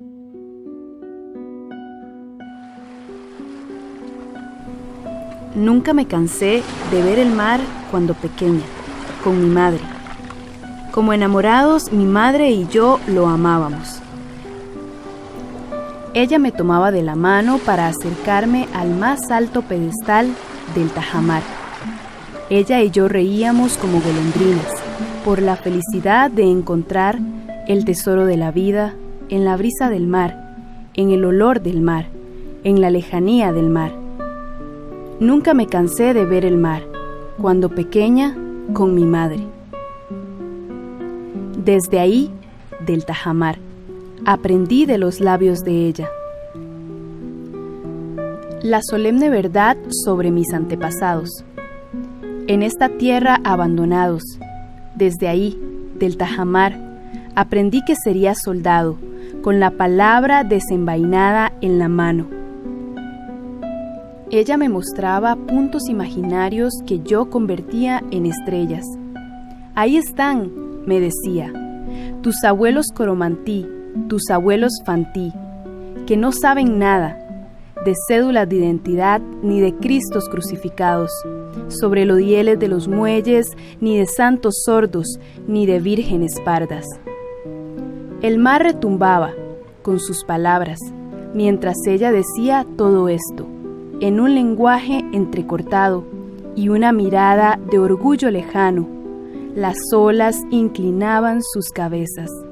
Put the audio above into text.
Nunca me cansé de ver el mar cuando pequeña, con mi madre. Como enamorados, mi madre y yo lo amábamos. Ella me tomaba de la mano para acercarme al más alto pedestal del tajamar. Ella y yo reíamos como golondrinas por la felicidad de encontrar el tesoro de la vida en la brisa del mar, en el olor del mar, en la lejanía del mar. Nunca me cansé de ver el mar, cuando pequeña, con mi madre. Desde ahí, del tajamar, aprendí de los labios de ella la solemne verdad sobre mis antepasados. En esta tierra abandonados, desde ahí, del tajamar, aprendí que sería soldado, con la palabra desenvainada en la mano. Ella me mostraba puntos imaginarios que yo convertía en estrellas. Ahí están, me decía, tus abuelos Coromantí, tus abuelos Fantí, que no saben nada de cédulas de identidad ni de Cristos crucificados, sobre los hieles de los muelles, ni de santos sordos, ni de vírgenes pardas. El mar retumbaba con sus palabras, mientras ella decía todo esto, en un lenguaje entrecortado y una mirada de orgullo lejano. Las olas inclinaban sus cabezas.